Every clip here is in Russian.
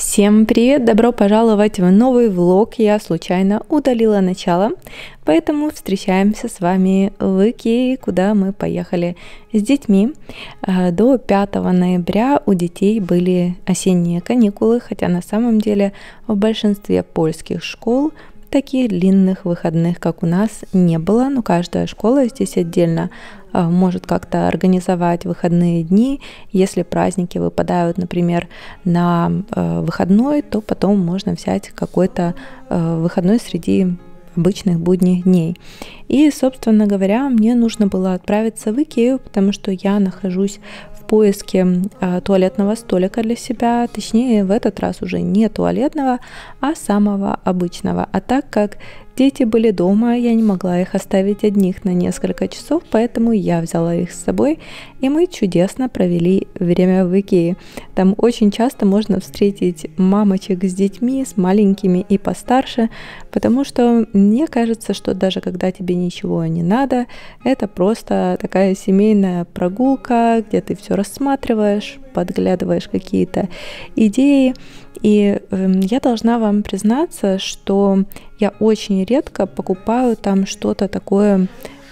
Всем привет! Добро пожаловать в новый влог. Я случайно удалила начало, поэтому встречаемся с вами в Икее, куда мы поехали с детьми. До 5 ноября у детей были осенние каникулы, хотя на самом деле в большинстве польских школ таких длинных выходных, как у нас, не было, но каждая школа здесь отдельно может как-то организовать выходные дни. Если праздники выпадают, например, на выходной, то потом можно взять какой-то выходной среди обычных будних дней. И, собственно говоря, мне нужно было отправиться в Икею, потому что я нахожусь в поиске туалетного столика для себя, точнее в этот раз уже не туалетного, а самого обычного. А так как дети были дома, я не могла их оставить одних на несколько часов, поэтому я взяла их с собой, и мы чудесно провели время в Икее. Там очень часто можно встретить мамочек с детьми, с маленькими и постарше, потому что мне кажется, что даже когда тебе ничего не надо, это просто такая семейная прогулка, где ты все рассматриваешь, подглядываешь какие-то идеи. И я должна вам признаться, что я очень редко покупаю там что-то такое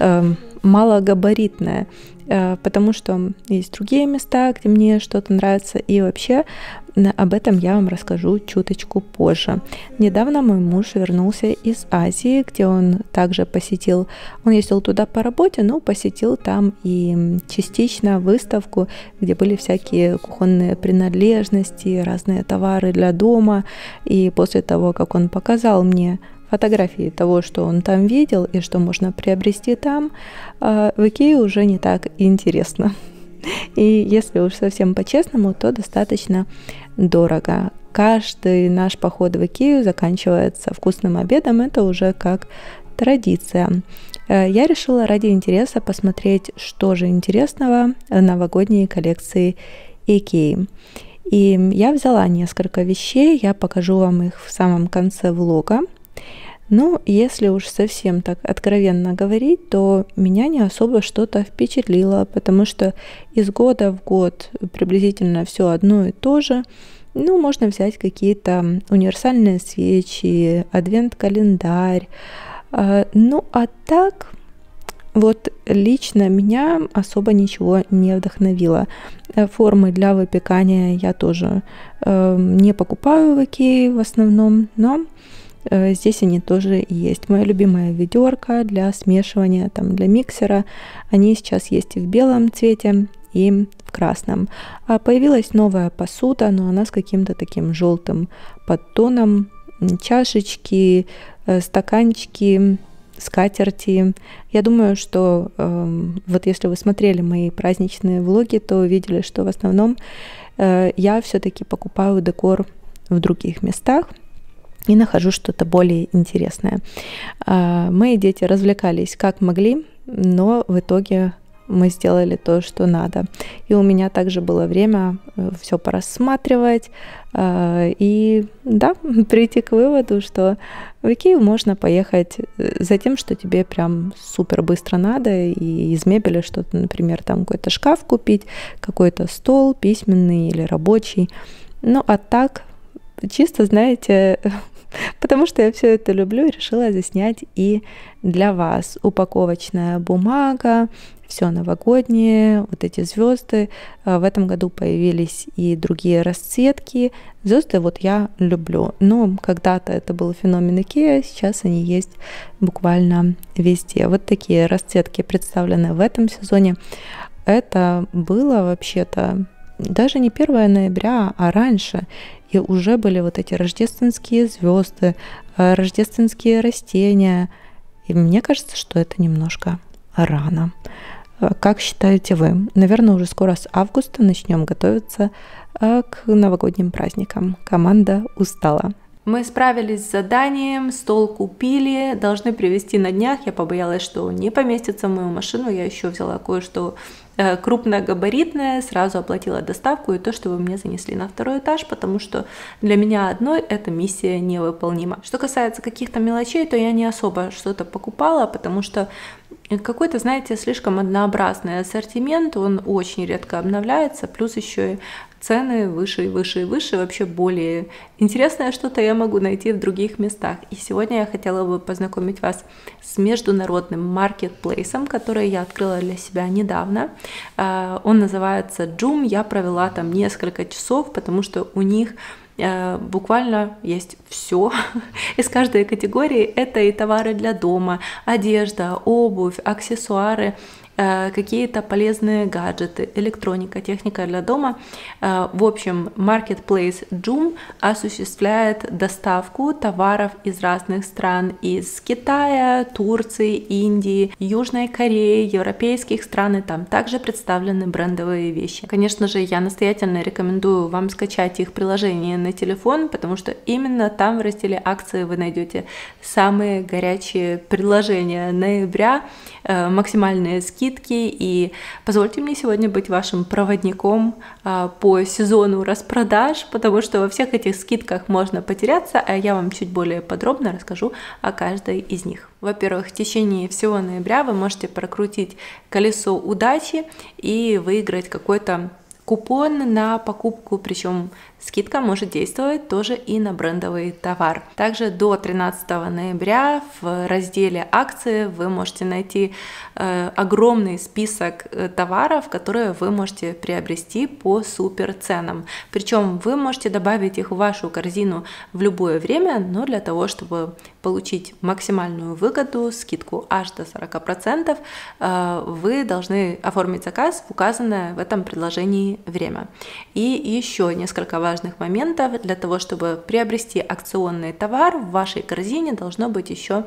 малогабаритное, потому что есть другие места, где мне что-то нравится, и вообще об этом я вам расскажу чуточку позже. Недавно мой муж вернулся из Азии, где он также посетил, он ездил туда по работе, но посетил там и частично выставку, где были всякие кухонные принадлежности, разные товары для дома, и после того, как он показал мне фотографии того, что он там видел и что можно приобрести там, в Икее уже не так интересно. И если уж совсем по-честному, то достаточно дорого. Каждый наш поход в Икею заканчивается вкусным обедом, это уже как традиция. Я решила ради интереса посмотреть, что же интересного в новогодней коллекции Икеи. И я взяла несколько вещей, я покажу вам их в самом конце влога. Ну, если уж совсем так откровенно говорить, то меня не особо что-то впечатлило, потому что из года в год приблизительно все одно и то же. Ну, можно взять какие-то универсальные свечи, адвент-календарь. Ну, а так, вот лично меня особо ничего не вдохновило. Формы для выпекания я тоже не покупаю в Икее в основном, но здесь они тоже есть. Моя любимая ведерко для смешивания, там, для миксера. Они сейчас есть и в белом цвете, и в красном. А появилась новая посуда, но она с каким-то таким желтым подтоном. Чашечки, стаканчики, скатерти. Я думаю, что вот если вы смотрели мои праздничные влоги, то видели, что в основном я все-таки покупаю декор в других местах и нахожу что-то более интересное. Мои дети развлекались как могли, но в итоге мы сделали то, что надо. И у меня также было время все порассматривать и, да, прийти к выводу, что в Икею можно поехать за тем, что тебе прям супер быстро надо, и из мебели что-то, например, там какой-то шкаф купить, какой-то стол письменный или рабочий. Ну, а так, чисто, знаете, потому что я все это люблю, решила заснять и для вас. Упаковочная бумага, все новогоднее, вот эти звезды. В этом году появились и другие расцветки. Звезды вот я люблю, но когда-то это был феномен Икеа, сейчас они есть буквально везде. Вот такие расцветки представлены в этом сезоне. Это было вообще-то даже не 1 ноября, а раньше. И уже были вот эти рождественские звезды, рождественские растения. И мне кажется, что это немножко рано. Как считаете вы? Наверное, уже скоро с августа начнем готовиться к новогодним праздникам. Команда устала. Мы справились с заданием, стол купили, должны привезти на днях. Я побоялась, что не поместится в мою машину. Я еще взяла кое-что крупногабаритное, сразу оплатила доставку и то, что вы мне занесли на 2-й этаж, потому что для меня одной эта миссия невыполнима. Что касается каких-то мелочей, то я не особо что-то покупала, потому что какой-то, знаете, слишком однообразный ассортимент, он очень редко обновляется, плюс еще цены выше и выше и выше, вообще более интересное что-то я могу найти в других местах. И сегодня я хотела бы познакомить вас с международным маркетплейсом, который я открыла для себя недавно. Он называется Joom. Я провела там несколько часов, потому что у них буквально есть все из каждой категории. Это и товары для дома, одежда, обувь, аксессуары, какие-то полезные гаджеты, электроника, техника для дома. В общем, Marketplace Joom осуществляет доставку товаров из разных стран, из Китая, Турции, Индии, Южной Кореи, европейских стран, и там также представлены брендовые вещи. Конечно же, я настоятельно рекомендую вам скачать их приложение на телефон, потому что именно там в разделе акции вы найдете самые горячие предложения ноября, максимальные скидки. И позвольте мне сегодня быть вашим проводником по сезону распродаж, потому что во всех этих скидках можно потеряться, а я вам чуть более подробно расскажу о каждой из них. Во-первых, в течение всего ноября вы можете прокрутить колесо удачи и выиграть какой-то купон на покупку, причем скидка может действовать тоже и на брендовый товар. Также до 13 ноября в разделе акции вы можете найти огромный список товаров, которые вы можете приобрести по супер ценам. Причем вы можете добавить их в вашу корзину в любое время, но для того, чтобы получить максимальную выгоду, скидку аж до 40%, вы должны оформить заказ в указанное в этом предложении время. И еще несколько важных моментов. Для того, чтобы приобрести акционный товар, в вашей корзине должно быть еще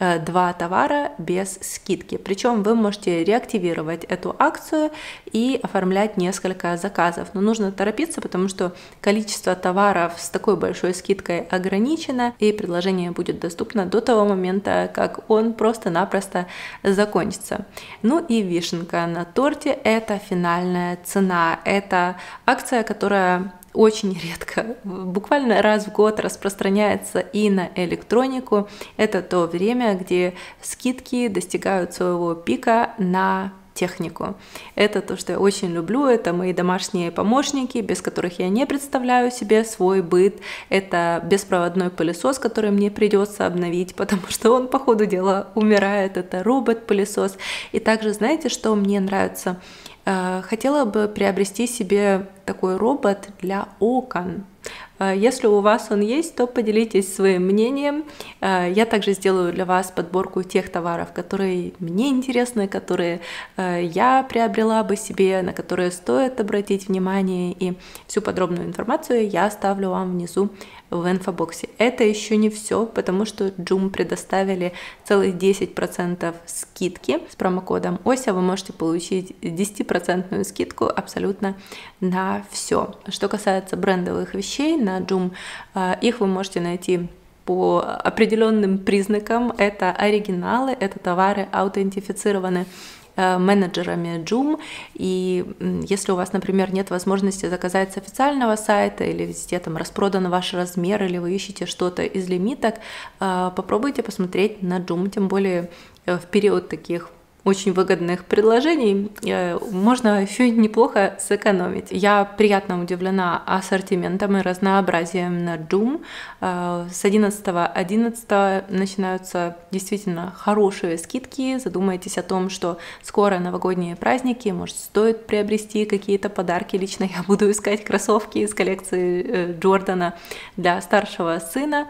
2 товара без скидки. Причем вы можете реактивировать эту акцию и оформлять несколько заказов. Но нужно торопиться, потому что количество товаров с такой большой скидкой ограничено, и предложение будет доступно до того момента, как он просто-напросто закончится. Ну и вишенка на торте – это финальная цена. Это акция, которая очень редко, буквально раз в год распространяется и на электронику. Это то время, где скидки достигают своего пика на технику. Это то, что я очень люблю, это мои домашние помощники, без которых я не представляю себе свой быт. Это беспроводной пылесос, который мне придется обновить, потому что он по ходу дела умирает. Это робот-пылесос. И также, знаете, что мне нравится? Хотела бы приобрести себе такой робот для окон. Если у вас он есть, то поделитесь своим мнением. Я также сделаю для вас подборку тех товаров, которые мне интересны, которые я приобрела бы себе, на которые стоит обратить внимание. И всю подробную информацию я оставлю вам внизу в инфобоксе. Это еще не все, потому что Joom предоставили целых 10% скидки. С промокодом OSIA вы можете получить 10% скидку абсолютно на все. Что касается брендовых вещей на Joom, их вы можете найти по определенным признакам. Это оригиналы, это товары аутентифицированы менеджерами Joom, и если у вас, например, нет возможности заказать с официального сайта или везде там распродан ваш размер, или вы ищете что-то из лимиток, попробуйте посмотреть на Joom, тем более в период таких очень выгодных предложений можно еще неплохо сэкономить. Я приятно удивлена ассортиментом и разнообразием на Joom. С 11.11 начинаются действительно хорошие скидки. Задумайтесь о том, что скоро новогодние праздники, может, стоит приобрести какие-то подарки. Лично я буду искать кроссовки из коллекции Джордана для старшего сына.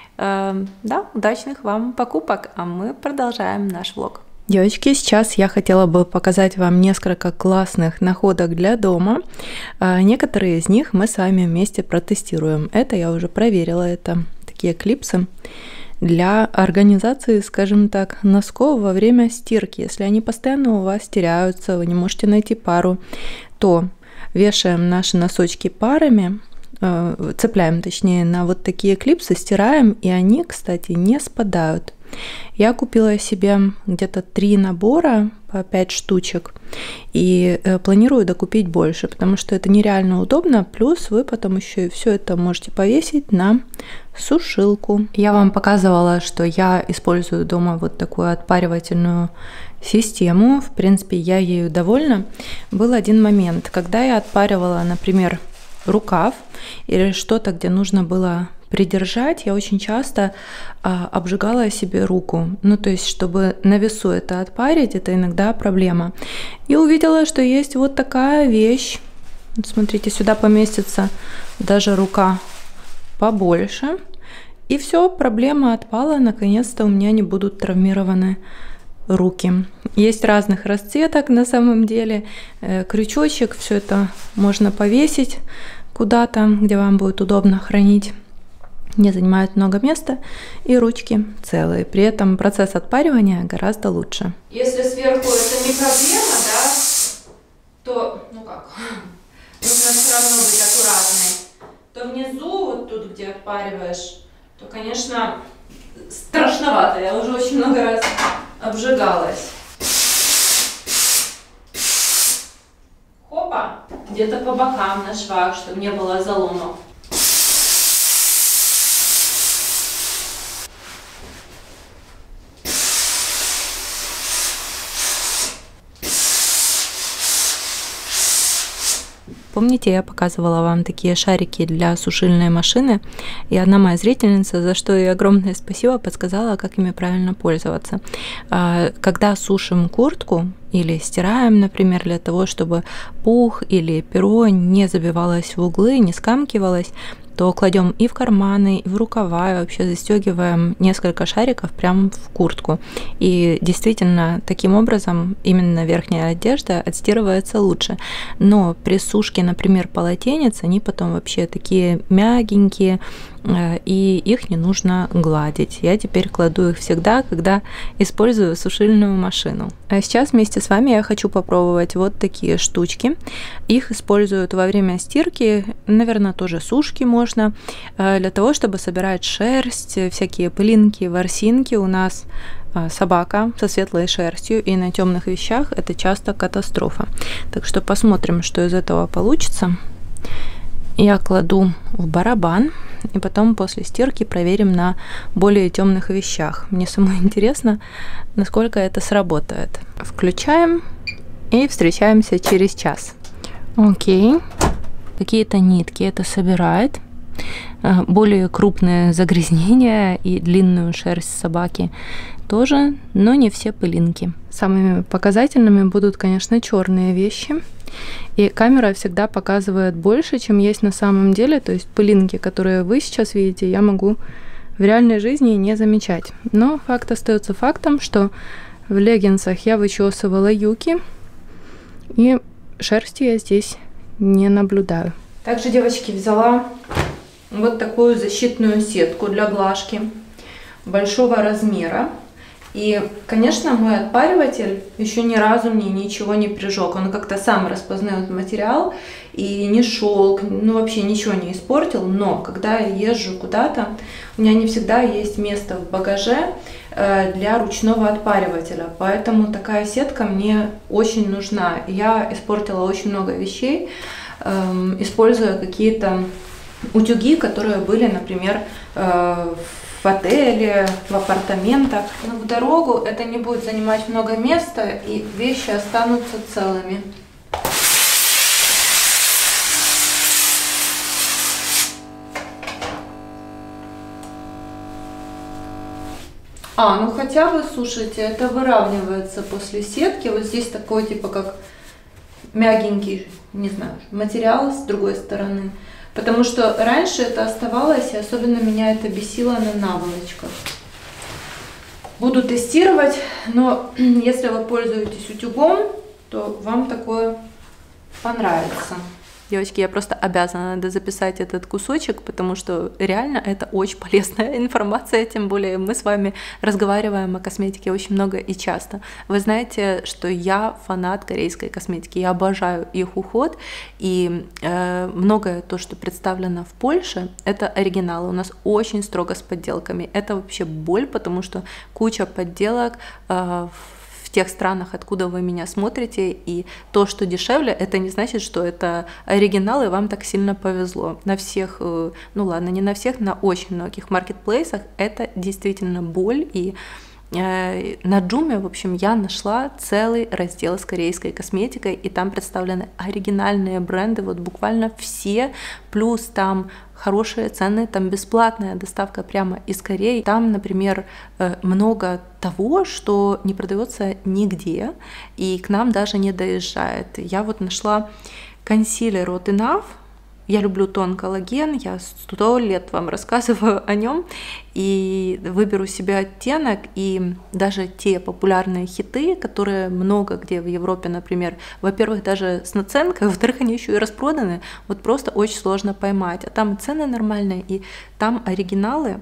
Да, удачных вам покупок, а мы продолжаем наш влог. Девочки, сейчас я хотела бы показать вам несколько классных находок для дома. Некоторые из них мы с вами вместе протестируем. Это я уже проверила, это такие клипсы для организации, скажем так, носков во время стирки. Если они постоянно у вас теряются, вы не можете найти пару, то вешаем наши носочки парами, цепляем, точнее, на вот такие клипсы, стираем, и они, кстати, не спадают. Я купила себе где-то 3 набора по 5 штучек и планирую докупить больше, потому что это нереально удобно, плюс вы потом еще и все это можете повесить на сушилку. Я вам показывала, что я использую дома вот такую отпаривательную систему, в принципе, я ею довольна. Был один момент, когда я отпаривала, например, рукав или что-то, где нужно было придержать, я очень часто обжигала себе руку. Ну, то есть, чтобы на весу это отпарить, это иногда проблема. И увидела, что есть вот такая вещь. Вот смотрите, сюда поместится даже рука побольше. И все, проблема отпала. Наконец-то у меня не будут травмированы руки. Есть разных расцветок на самом деле. Крючочек, все это можно повесить куда-то, где вам будет удобно хранить. Не занимает много места, и ручки целые. При этом процесс отпаривания гораздо лучше. Если сверху это не проблема, да, то, ну как, нужно все равно быть аккуратной. То внизу, вот тут, где отпариваешь, то, конечно, страшновато. Я уже очень много раз обжигалась. Хопа! Где-то по бокам на швах, чтобы не было заломов. Помните, я показывала вам такие шарики для сушильной машины, и одна моя зрительница, за что ей огромное спасибо, подсказала, как ими правильно пользоваться. Когда сушим куртку или стираем, например, для того, чтобы пух или перо не забивалось в углы, не скамкивалось, то кладем и в карманы, и в рукава, и вообще застегиваем несколько шариков прямо в куртку. И действительно, таким образом именно верхняя одежда отстирывается лучше. Но при сушке, например, полотенец, они потом вообще такие мягенькие, и их не нужно гладить. Я теперь кладу их всегда, когда использую сушильную машину. А сейчас вместе с вами я хочу попробовать вот такие штучки. Их используют во время стирки, наверное, тоже сушки можно, для того, чтобы собирать шерсть, всякие пылинки, ворсинки. У нас собака со светлой шерстью, и на темных вещах это часто катастрофа. Так что посмотрим, что из этого получится. Я кладу в барабан, и потом после стирки проверим на более темных вещах. Мне самой интересно, насколько это сработает. Включаем и встречаемся через час. Окей. Какие-то нитки это собирает. Более крупные загрязнения и длинную шерсть собаки тоже, но не все пылинки. Самыми показательными будут, конечно, черные вещи. И камера всегда показывает больше, чем есть на самом деле. То есть пылинки, которые вы сейчас видите, я могу в реальной жизни не замечать. Но факт остается фактом, что в леггинсах я вычесывала юки, и шерсти я здесь не наблюдаю. Также, девочки, взяла вот такую защитную сетку для глажки большого размера. И, конечно, мой отпариватель еще ни разу мне ничего не прижег. Он как-то сам распознает материал и не шелк, ну вообще ничего не испортил. Но когда я езжу куда-то, у меня не всегда есть место в багаже для ручного отпаривателя. Поэтому такая сетка мне очень нужна. Я испортила очень много вещей, используя какие-то утюги, которые были, например, в отеле, в апартаментах. Но в дорогу это не будет занимать много места, и вещи останутся целыми. Ну хотя бы, слушайте, это выравнивается после сетки. Вот здесь такой, типа, как мягенький, не знаю, материал с другой стороны. Потому что раньше это оставалось, и особенно меня это бесило на наволочках. Буду тестировать, но если вы пользуетесь утюгом, то вам такое понравится. Девочки, я просто обязана записать этот кусочек, потому что реально это очень полезная информация, тем более мы с вами разговариваем о косметике очень много и часто. Вы знаете, что я фанат корейской косметики, я обожаю их уход, и многое то, что представлено в Польше, это оригиналы. У нас очень строго с подделками. Это вообще боль, потому что куча подделок в тех странах, откуда вы меня смотрите, и то, что дешевле, это не значит, что это оригинал, и вам так сильно повезло. На всех, ну ладно, не на всех, на очень многих маркетплейсах это действительно боль, и На Джуме, в общем, я нашла целый раздел с корейской косметикой, и там представлены оригинальные бренды, вот буквально все, плюс там хорошие цены, там бесплатная доставка прямо из Кореи. Там, например, много того, что не продается нигде, и к нам даже не доезжает. Я вот нашла консилер от Enough. Я люблю тон коллаген, я 100 лет вам рассказываю о нем, и выберу себе оттенок, и даже те популярные хиты, которые много где в Европе, например, во-первых, даже с наценкой, во-вторых, они еще и распроданы, вот просто очень сложно поймать. А там цены нормальные, и там оригиналы,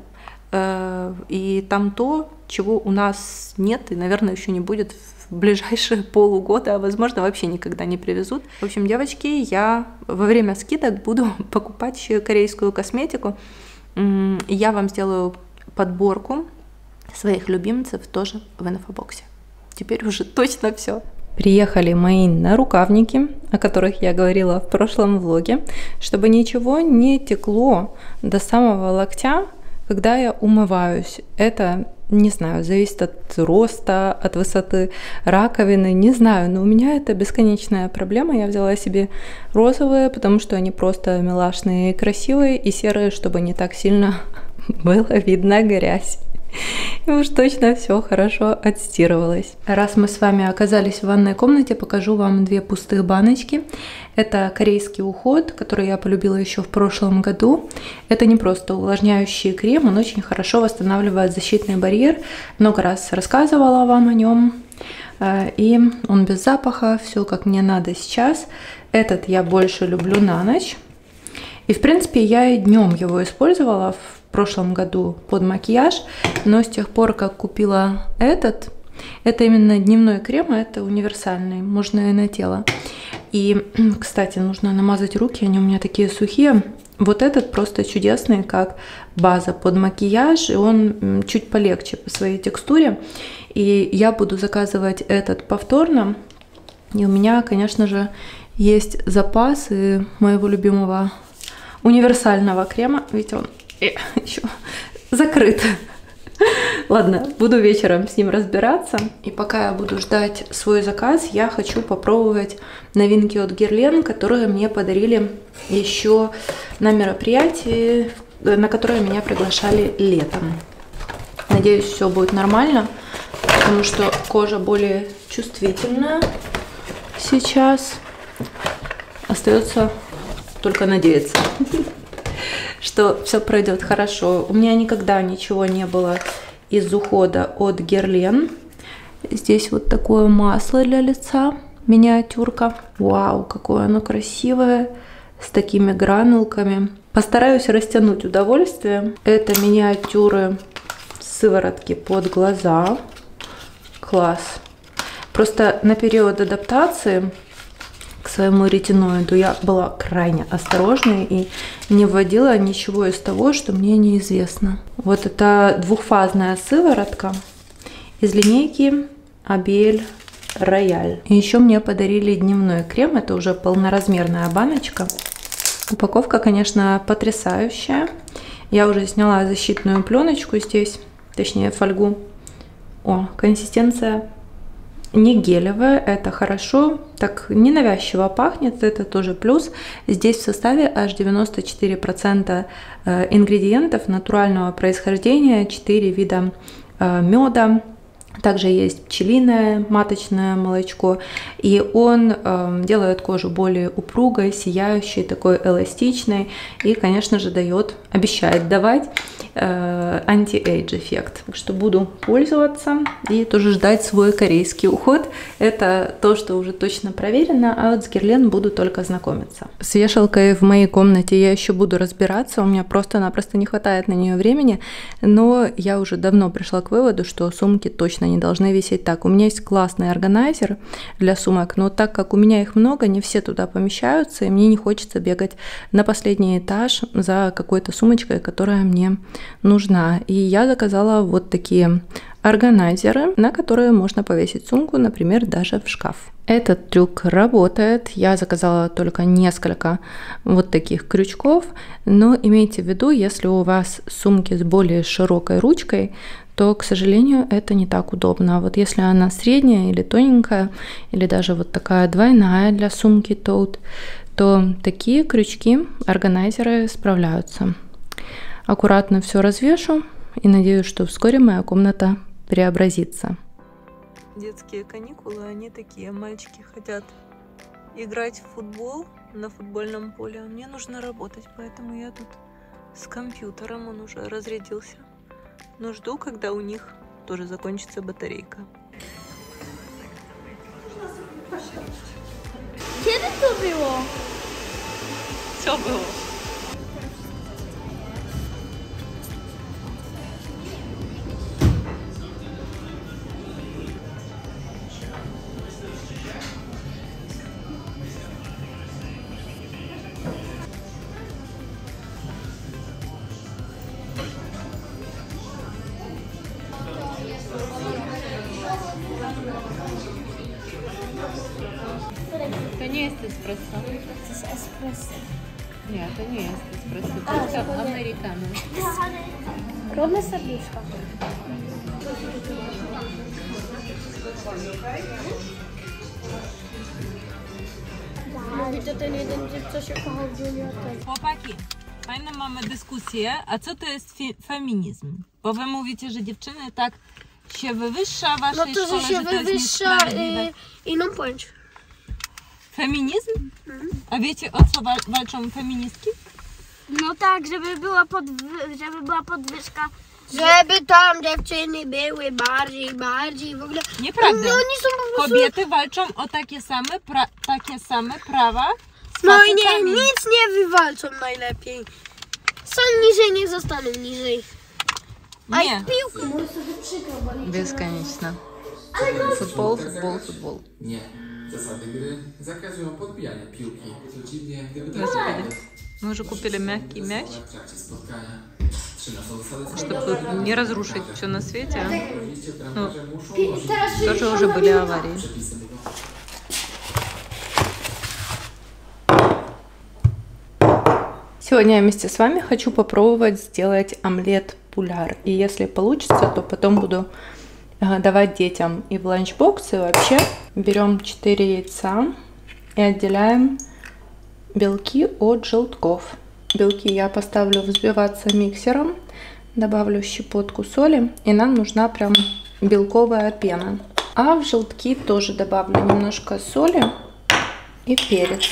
и там то, чего у нас нет и, наверное, еще не будет в ближайшие полугода, а возможно вообще никогда не привезут. В общем, девочки, я во время скидок буду покупать еще корейскую косметику. Я вам сделаю подборку своих любимцев тоже в инфобоксе. Теперь уже точно все. Приехали мои нарукавники, о которых я говорила в прошлом влоге, чтобы ничего не текло до самого локтя, когда я умываюсь. Это, не знаю, зависит от роста, от высоты раковины, не знаю, но у меня это бесконечная проблема. Я взяла себе розовые, потому что они просто милашные и красивые, и серые, чтобы не так сильно было видно грязь. И уж точно все хорошо отстирывалось. Раз мы с вами оказались в ванной комнате, покажу вам две пустых баночки. Это корейский уход, который я полюбила еще в прошлом году. Это не просто увлажняющий крем, он очень хорошо восстанавливает защитный барьер. Много раз рассказывала вам о нем. И он без запаха, все как мне надо сейчас. Этот я больше люблю на ночь. И в принципе я и днем его использовала в прошлом году под макияж, но с тех пор, как купила этот, это именно дневной крем, это универсальный, можно и на тело. И, кстати, нужно намазать руки, они у меня такие сухие. Вот этот просто чудесный, как база под макияж, и он чуть полегче по своей текстуре. И я буду заказывать этот повторно. И у меня, конечно же, есть запасы моего любимого универсального крема. Видите, он еще закрыт. Ладно, буду вечером с ним разбираться. И пока я буду ждать свой заказ, я хочу попробовать новинки от Guerlain, которые мне подарили еще на мероприятии, на которое меня приглашали летом. Надеюсь, все будет нормально, потому что кожа более чувствительная сейчас. Остается только надеяться, что все пройдет хорошо. У меня никогда ничего не было из ухода от Guerlain. Здесь вот такое масло для лица, миниатюрка. Вау, какое оно красивое, с такими гранулками. Постараюсь растянуть удовольствие. Это миниатюры сыворотки под глаза. Класс. Просто на период адаптации к своему ретиноиду я была крайне осторожной и не вводила ничего из того, что мне неизвестно. Вот это двухфазная сыворотка из линейки Абель Рояль. И еще мне подарили дневной крем, это уже полноразмерная баночка. Упаковка, конечно, потрясающая. Я уже сняла защитную пленочку здесь, точнее фольгу. О, консистенция не гелевая, это хорошо, так ненавязчиво пахнет, это тоже плюс. Здесь в составе аж 94% ингредиентов натурального происхождения, 4 вида меда. Также есть пчелиное маточное молочко, и он делает кожу более упругой, сияющей, такой эластичной, и, конечно же, обещает давать анти-эйдж эффект. Так что буду пользоваться и тоже ждать свой корейский уход. Это то, что уже точно проверено, а вот с Guerlain буду только знакомиться. С вешалкой в моей комнате я еще буду разбираться, у меня просто-напросто не хватает на нее времени, но я уже давно пришла к выводу, что сумки точно не должны висеть так. У меня есть классный органайзер для сумок, но так как у меня их много, не все туда помещаются, и мне не хочется бегать на последний этаж за какой-то сумочкой, которая мне нужна. И я заказала вот такие органайзеры, на которые можно повесить сумку, например, даже в шкаф. Этот трюк работает. Я заказала только несколько вот таких крючков, но имейте в виду, если у вас сумки с более широкой ручкой, то то, к сожалению, это не так удобно. А вот если она средняя или тоненькая, или даже вот такая двойная для сумки tote, то такие крючки органайзеры справляются. Аккуратно все развешу и надеюсь, что вскоре моя комната преобразится. Детские каникулы, они такие. Мальчики хотят играть в футбол на футбольном поле, а мне нужно работать, поэтому я тут с компьютером, он уже разрядился. Но жду, когда у них тоже закончится батарейка. Kiedy to było? Все было. To nie jest espresso. To jest espresso. Nie, to nie jest espresso, to jest americano. Rodne serduszko. Mówi to ten jeden typ, co się kochał w juniorze. Chłopaki, fajną mamy dyskusję, a co to jest feminizm? Bo wy mówicie, że dziewczyny tak się wywyższa w waszej No to, szkole, że się to jest wywyższa i no bądź. Feminizm? A wiecie, o co walczą feministki? No tak, żeby była podwyżka. Żeby tam dziewczyny były bardziej w ogóle. Nieprawda. No, oni są po prostu... Kobiety walczą o takie same prawa z No i facetami. nic nie wywalczą najlepiej. Są niżej, niech zostaną niżej. A Nie. piłkę. Бесконечно. Футбол. Nie. Zasady gry zakazują podbijania piłki. Przeciwnie, gdyby tak Господи, мы уже купили мягкий мяч, w trakcie spotkania. 13 zasady чтобы не разрушить все на свете. oczywiście bramkarze muszą Тоже уже были аварии. przepisy tego. Сегодня я вместе с вами хочу попробовать сделать омлет пуляр. И если получится, то потом буду давать детям и в ланчбокс, и вообще. Берем 4 яйца и отделяем белки от желтков. Белки я поставлю взбиваться миксером, добавлю щепотку соли, и нам нужна прям белковая пена. А в желтки тоже добавлю немножко соли и перец.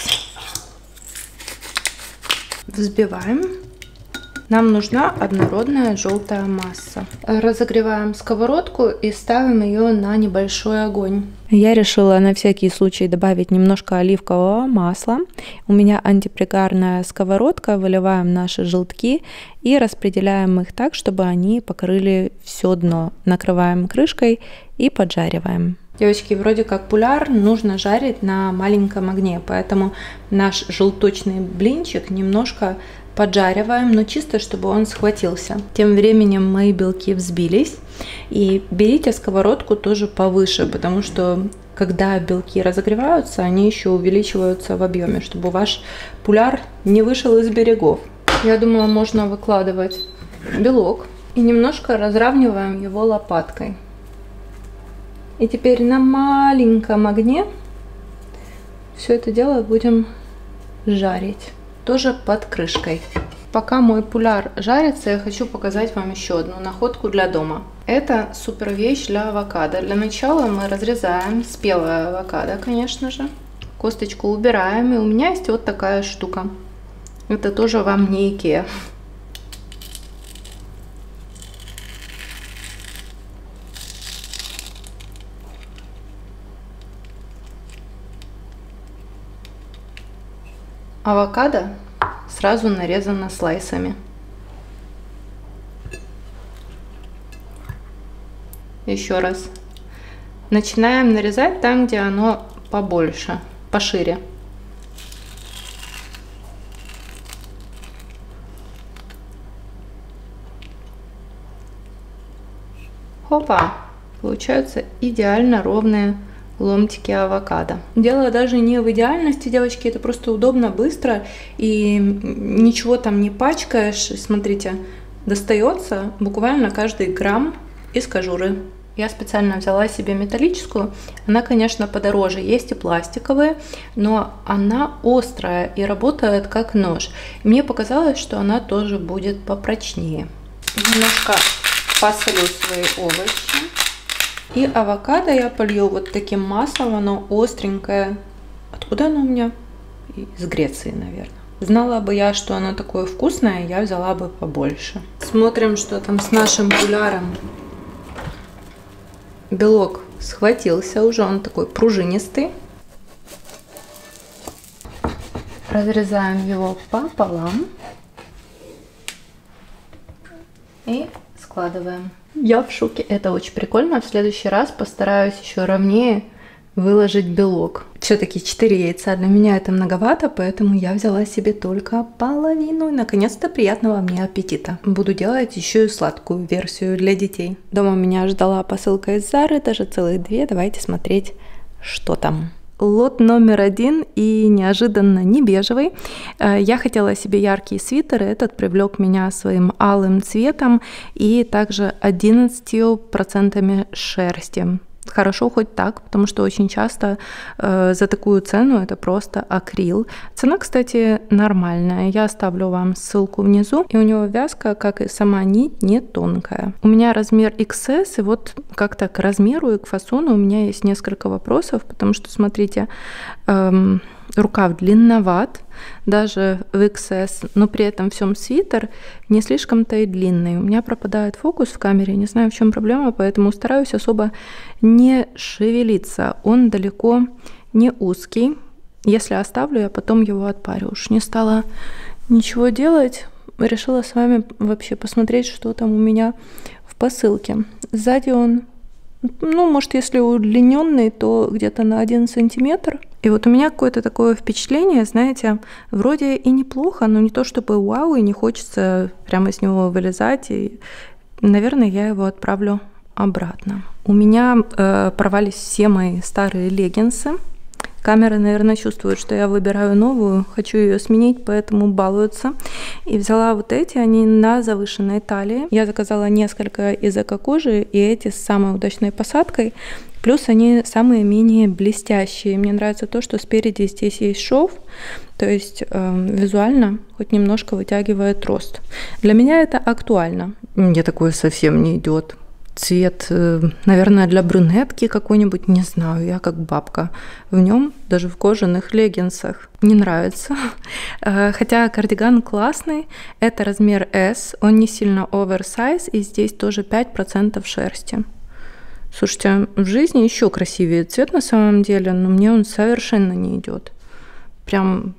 Взбиваем. Нам нужна однородная желтая масса. Разогреваем сковородку и ставим ее на небольшой огонь. Я решила на всякий случай добавить немножко оливкового масла. У меня антипригарная сковородка. Выливаем наши желтки и распределяем их так, чтобы они покрыли все дно. Накрываем крышкой и поджариваем. Девочки, вроде как пуляр нужно жарить на маленьком огне, поэтому наш желточный блинчик немножко поджариваем, но чисто, чтобы он схватился. Тем временем мои белки взбились. И берите сковородку тоже повыше, потому что когда белки разогреваются, они еще увеличиваются в объеме, чтобы ваш пуляр не вышел из берегов. Я думаю, можно выкладывать белок и немножко разравниваем его лопаткой. И теперь на маленьком огне все это дело будем жарить. Тоже под крышкой. Пока мой пуляр жарится, я хочу показать вам еще одну находку для дома. Это супер вещь для авокадо. Для начала мы разрезаем спелое авокадо, конечно же. Косточку убираем, и у меня есть вот такая штука. Это тоже вам не Икеа. Авокадо сразу нарезано слайсами. Еще раз. Начинаем нарезать там, где оно побольше, пошире. Хопа! Получаются идеально ровные ломтики авокадо. Дело даже не в идеальности, девочки, это просто удобно, быстро, и ничего там не пачкаешь. Смотрите, достается буквально каждый грамм из кожуры. Я специально взяла себе металлическую. Она, конечно, подороже. Есть и пластиковые, но она острая и работает как нож. И мне показалось, что она тоже будет попрочнее. Немножко посолю свои овощи. И авокадо я полью вот таким маслом. Оно остренькое. Откуда оно у меня? Из Греции, наверное. Знала бы я, что оно такое вкусное, я взяла бы побольше. Смотрим, что там с нашим пуляром. Белок схватился уже, он такой пружинистый. Разрезаем его пополам и складываем. Я в шоке, это очень прикольно. В следующий раз постараюсь еще ровнее выложить белок. Все-таки 4 яйца для меня это многовато, поэтому я взяла себе только половину. И наконец-то приятного мне аппетита. Буду делать еще и сладкую версию для детей. Дома меня ждала посылка из Зары, даже целых 2. Давайте смотреть, что там. Лот номер 1 и неожиданно не бежевый. Я хотела себе яркий свитер, этот привлек меня своим алым цветом и также 11% шерсти. Хорошо хоть так, потому что очень часто за такую цену это просто акрил. Цена, кстати, нормальная. Я оставлю вам ссылку внизу. И у него вязка, как и сама нить, не тонкая. У меня размер XS, и вот как-то к размеру и к фасону у меня есть несколько вопросов, потому что, смотрите, рукав длинноват, даже в XS, но при этом всем свитер не слишком-то и длинный. У меня пропадает фокус в камере, не знаю, в чем проблема, поэтому стараюсь особо не шевелиться. Он далеко не узкий. Если оставлю, я потом его отпарю. Уж не стала ничего делать, решила с вами вообще посмотреть, что там у меня в посылке. Сзади он, ну, может, если удлиненный, то где-то на 1 сантиметр. И вот у меня какое-то такое впечатление, знаете, вроде и неплохо, но не то чтобы вау, и не хочется прямо из него вылезать. И, наверное, я его отправлю обратно. У меня порвались все мои старые леггинсы. Камера, наверное, чувствует, что я выбираю новую, хочу ее сменить, поэтому балуются. И взяла вот эти, они на завышенной талии. Я заказала несколько из эко-кожи, и эти с самой удачной посадкой. Плюс они самые менее блестящие. Мне нравится то, что спереди здесь есть шов, то есть визуально хоть немножко вытягивает рост. Для меня это актуально. Мне такое совсем не идет. Цвет, наверное, для брюнетки какой-нибудь, не знаю, я как бабка в нем, даже в кожаных леггинсах. Не нравится. Хотя кардиган классный, это размер S, он не сильно оверсайз, и здесь тоже 5% шерсти. Слушайте, в жизни еще красивее цвет на самом деле, но мне он совершенно не идет. Прям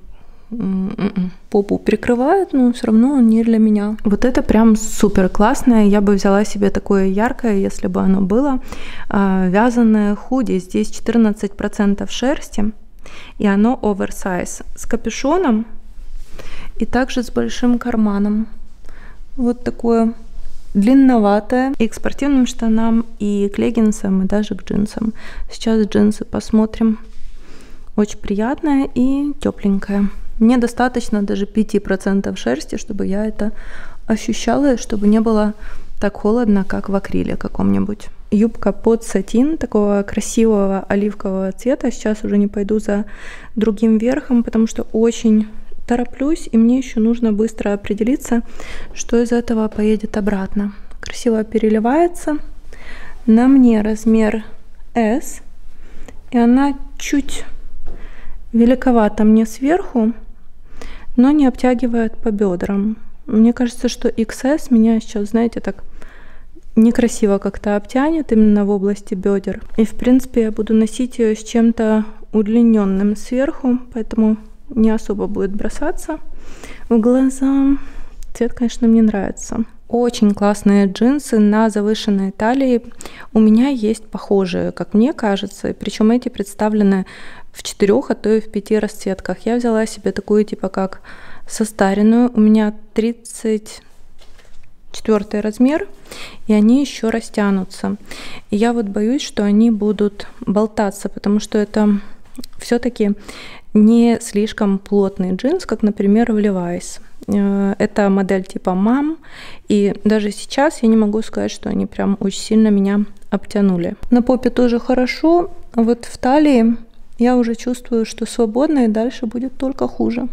попу прикрывает, но все равно он не для меня. Вот это прям супер классное. Я бы взяла себе такое яркое, если бы оно было. Вязаное худи. Здесь 14% шерсти, и оно оверсайз. С капюшоном и также с большим карманом. Вот такое длинноватое. И к спортивным штанам, и к леггинсам, и даже к джинсам. Сейчас джинсы посмотрим. Очень приятное и тепленькое. Мне достаточно даже 5% шерсти, чтобы я это ощущала, чтобы не было так холодно, как в акриле каком-нибудь. Юбка под сатин, такого красивого оливкового цвета. Сейчас уже не пойду за другим верхом, потому что очень тороплюсь, и мне еще нужно быстро определиться, что из этого поедет обратно. Красиво переливается. На мне размер S, и она чуть великовата мне сверху, но не обтягивает по бедрам. Мне кажется, что XS меня сейчас, знаете, так некрасиво как-то обтянет именно в области бедер. И, в принципе, я буду носить ее с чем-то удлиненным сверху, поэтому не особо будет бросаться в глаза. Цвет, конечно, мне нравится. Очень классные джинсы на завышенной талии. У меня есть похожие, как мне кажется, причем эти представлены в 4, а то и в 5 расцветках. Я взяла себе такую типа как состаренную. У меня 34 размер, и они еще растянутся. И я вот боюсь, что они будут болтаться, потому что это все-таки не слишком плотный джинс, как, например, в Levi's. Это модель типа мам, и даже сейчас я не могу сказать, что они прям очень сильно меня обтянули. На попе тоже хорошо, а вот в талии я уже чувствую, что свободно, и дальше будет только хуже.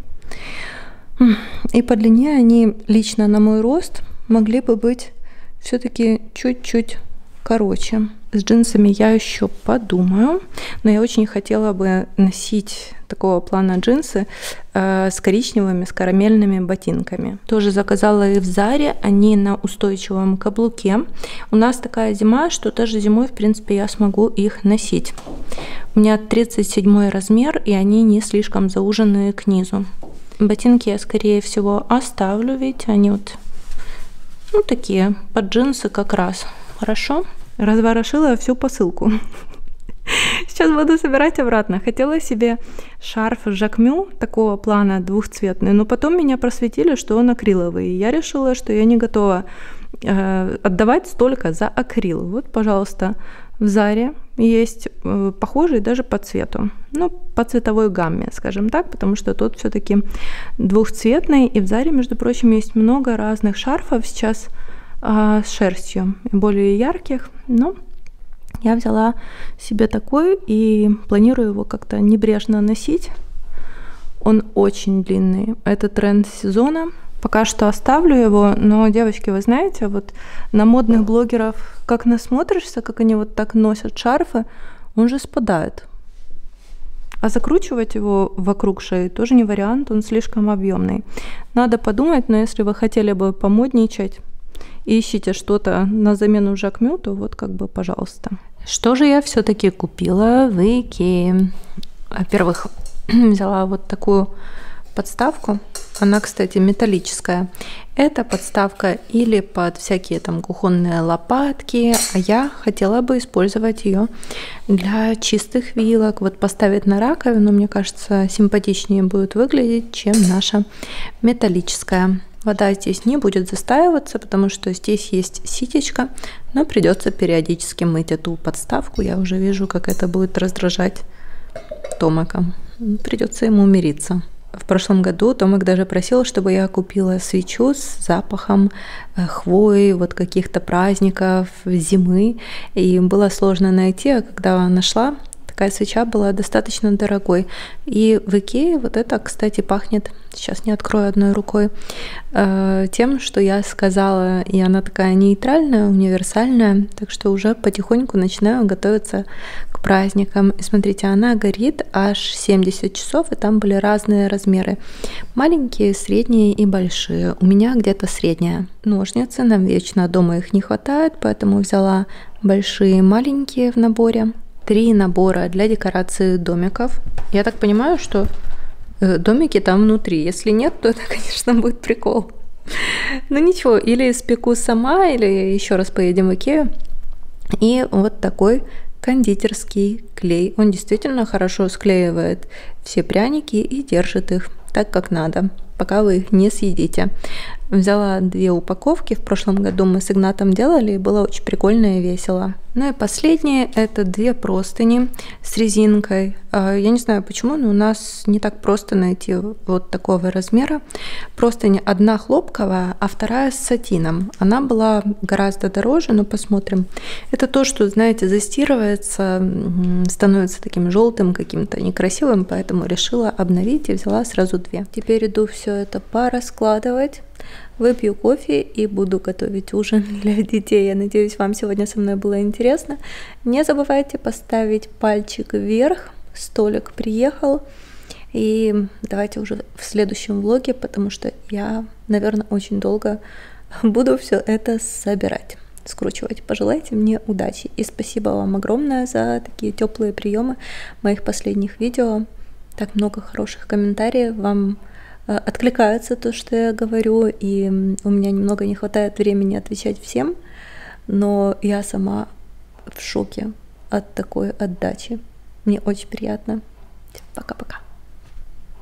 И по длине они лично на мой рост могли бы быть все-таки чуть-чуть короче. С джинсами я еще подумаю, но я очень хотела бы носить такого плана джинсы с коричневыми, с карамельными ботинками. Тоже заказала их в Заре, они на устойчивом каблуке. У нас такая зима, что даже зимой, в принципе, я смогу их носить. У меня 37 размер, и они не слишком зауженные к низу. Ботинки я, скорее всего, оставлю, ведь они вот, ну, такие, под джинсы как раз. Хорошо? Разворошила всю посылку. Сейчас буду собирать обратно. Хотела себе шарф Жакмю такого плана двухцветный, но потом меня просветили, что он акриловый. И я решила, что я не готова отдавать столько за акрил. Вот, пожалуйста, в Заре есть похожий даже по цвету. Ну, по цветовой гамме, скажем так, потому что тот все-таки двухцветный. И в Заре, между прочим, есть много разных шарфов сейчас с шерстью, более ярких, но я взяла себе такой и планирую его как-то небрежно носить. Он очень длинный, это тренд сезона. Пока что оставлю его, но, девочки, вы знаете, вот на модных блогеров, как насмотришься, как они вот так носят шарфы, он же спадает. А закручивать его вокруг шеи тоже не вариант, он слишком объемный. Надо подумать, но если вы хотели бы помодничать, ищите что-то на замену Жакмю, то вот как бы, пожалуйста. Что же я все-таки купила в Икее? Во-первых, взяла вот такую подставку. Она, кстати, металлическая. Это подставка или под всякие там кухонные лопатки, а я хотела бы использовать ее для чистых вилок. Вот поставить на раковину, мне кажется, симпатичнее будет выглядеть, чем наша металлическая. Вода здесь не будет застаиваться, потому что здесь есть ситечка, но придется периодически мыть эту подставку. Я уже вижу, как это будет раздражать Томака. Придется ему мириться. В прошлом году Томак даже просил, чтобы я купила свечу с запахом хвои, вот каких-то праздников, зимы. И было сложно найти, а когда нашла, такая свеча была достаточно дорогой. И в Икее вот это, кстати, пахнет, сейчас не открою одной рукой, тем, что я сказала, и она такая нейтральная, универсальная, так что уже потихоньку начинаю готовиться к праздникам. И смотрите, она горит аж 70 часов, и там были разные размеры. Маленькие, средние и большие. У меня где-то средняя. Ножницы, нам вечно дома их не хватает, поэтому взяла большие и маленькие в наборе. 3 набора для декорации домиков. Я так понимаю, что домики там внутри. Если нет, то это, конечно, будет прикол. Ну ничего, или испеку сама, или еще раз поедем в Икею. И вот такой кондитерский клей. Он действительно хорошо склеивает все пряники и держит их так, как надо, пока вы их не съедите. Взяла 2 упаковки. В прошлом году мы с Игнатом делали, и было очень прикольно и весело. Ну и последнее, это 2 простыни с резинкой. Я не знаю почему, но у нас не так просто найти вот такого размера. Простыня одна хлопковая, а вторая с сатином. Она была гораздо дороже, но посмотрим. Это то, что, знаете, застирывается, становится таким желтым, каким-то некрасивым, поэтому решила обновить и взяла сразу 2. Теперь иду все это пораскладывать. Выпью кофе и буду готовить ужин для детей. Я надеюсь, вам сегодня со мной было интересно. Не забывайте поставить пальчик вверх. Столик приехал. И давайте уже в следующем влоге, потому что я, наверное, очень долго буду все это собирать, скручивать. Пожелайте мне удачи. И спасибо вам огромное за такие теплые приемы моих последних видео. Так много хороших комментариев. Вам откликается то, что я говорю, и у меня немного не хватает времени отвечать всем, но я сама в шоке от такой отдачи. Мне очень приятно. Пока-пока.